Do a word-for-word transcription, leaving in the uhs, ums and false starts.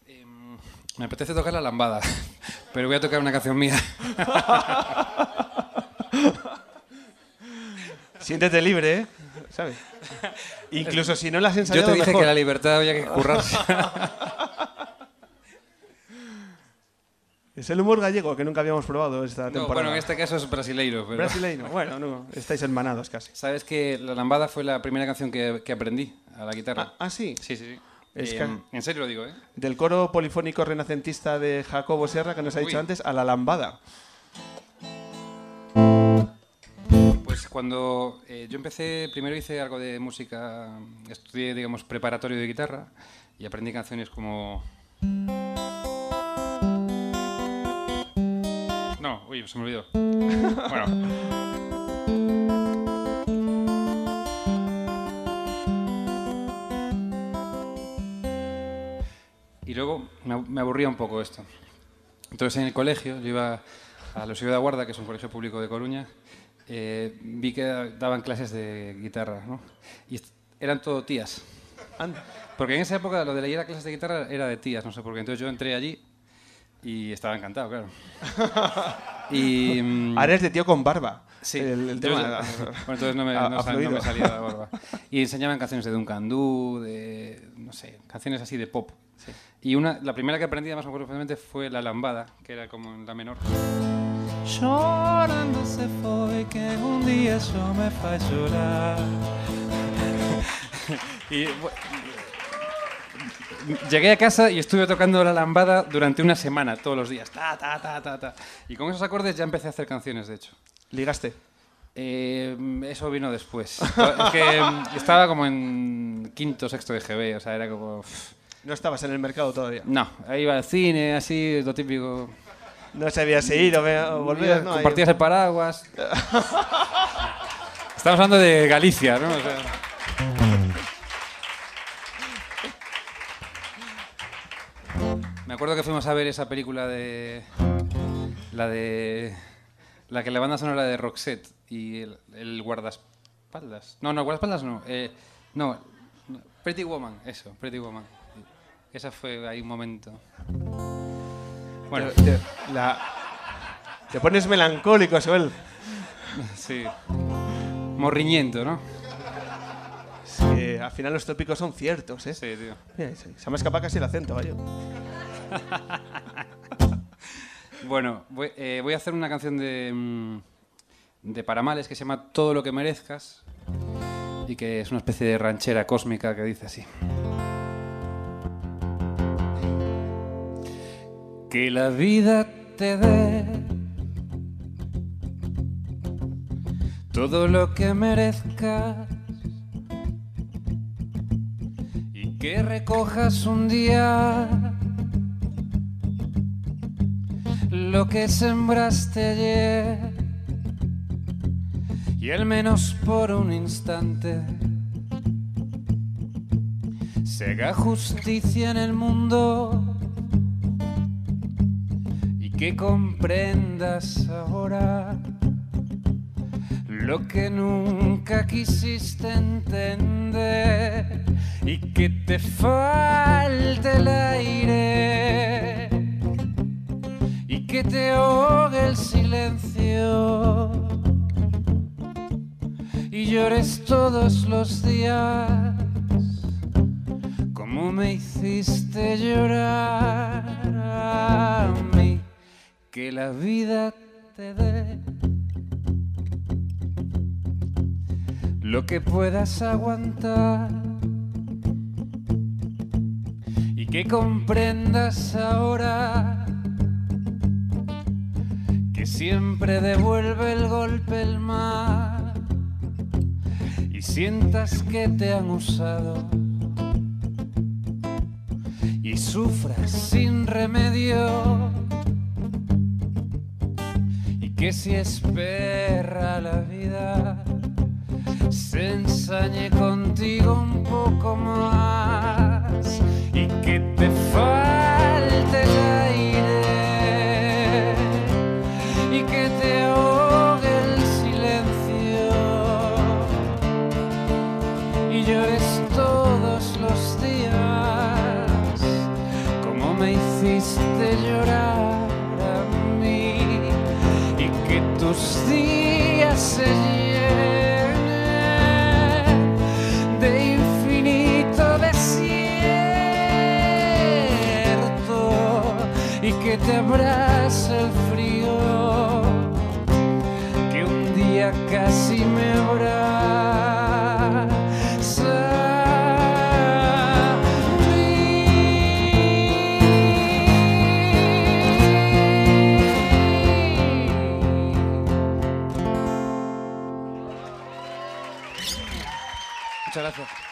Eh, me apetece tocar la lambada, pero voy a tocar una canción mía. Siéntete libre, ¿eh? ¿Sabes? Incluso si no la has ensayado, Yo te dije mejor. que la libertad había que currarse. Es el humor gallego que nunca habíamos probado esta No, temporada. bueno, en este caso es brasileiro. Pero... Brasileiro. Bueno, no, estáis hermanados casi. ¿Sabes que la lambada fue la primera canción que, que aprendí a la guitarra? Ah, ¿ah, sí? Sí, sí, sí. Es Eh, que- En serio lo digo, ¿eh? Del coro polifónico renacentista de Jacobo Serra, que nos ha dicho Uy. antes, a la lambada. Pues cuando eh, yo empecé, primero hice algo de música, estudié, digamos, preparatorio de guitarra y aprendí canciones como... No, uy, se me olvidó. Bueno. Y luego me ab- me aburría un poco esto. Entonces en el colegio, yo iba a Los Iba da Guarda, que es un colegio público de Coruña, eh, vi que daban clases de guitarra, ¿no? Y est- eran todo tías. Anda. Porque en esa época lo de ir a clases de guitarra era de tías, no sé por qué. Entonces yo entré allí y estaba encantado, claro. Y, mm, Ahora eres de tío con barba. sí, El, el entonces- tema. bueno, entonces no me, ha- no ha sal- no fluido. me salía la barba. Y enseñaban canciones de Duncan Du, de, no sé, canciones así de pop. Y una, la primera que aprendí, además me acuerdo perfectamente, fue La Lambada, que era como en la menor. Chorando se foi que un día só me faz chorar. Y bu- llegué a casa y estuve tocando La Lambada durante una semana, todos los días. Ta, ta, ta, ta, ta. Y con esos acordes ya empecé a hacer canciones, de hecho. ¿Ligaste? Eh, eso vino después. Es que mm, estaba como en quinto, sexto de G B, o sea, era como... uff. No estabas en el mercado todavía. No, ahí iba al cine, así, lo típico. No sabías si ir o, ve- o volver, ¿no? Compartías el paraguas. Estamos hablando de Galicia, ¿no? O sea, me acuerdo que fuimos a ver esa película de... La de... La que la banda sonora de Roxette y el, el guardaespaldas. No, no, guardaespaldas no. Eh, no, no, Pretty Woman, eso, Pretty Woman. Esa fue ahí un momento. Bueno, Te, te- la- te pones melancólico, Joel. sí. Morriñento, ¿no? Sí, al final los tópicos son ciertos, ¿eh? Sí, tío. Mira, se, se me ha escapado casi el acento, vaya. Bueno, voy, eh, voy a hacer una canción de, mm, de Paramales que se llama Todo lo que merezcas y que es una especie de ranchera cósmica que dice así. Que la vida te dé todo lo que merezcas y que recojas un día lo que sembraste ayer y al menos por un instante se haga justicia en el mundo y que comprendas ahora lo que nunca quisiste entender y que te falte el aire y que te ahogue el silencio y llores todos los días como me hiciste llorar a mí. Que la vida te dé lo que puedas aguantar y que comprendas ahora que siempre devuelve el golpe el mar y sientas que te han usado y sufras sin remedio y que si es perra la vida se ensañe contigo un poco más y que te falte el aire y que te ahogue el silencio y llores todos los días como me hiciste llorar a mí y que tus días se llenen de infinito desierto y que te abrace el frío que un día casi me abraza. Muchas gracias.